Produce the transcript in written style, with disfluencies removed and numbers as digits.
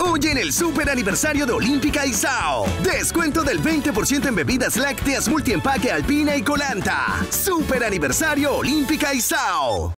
Hoy en el super aniversario de Olímpica Izao. Descuento del 20% en bebidas lácteas multiempaque Alpina y Colanta. Super aniversario Olímpica Izao.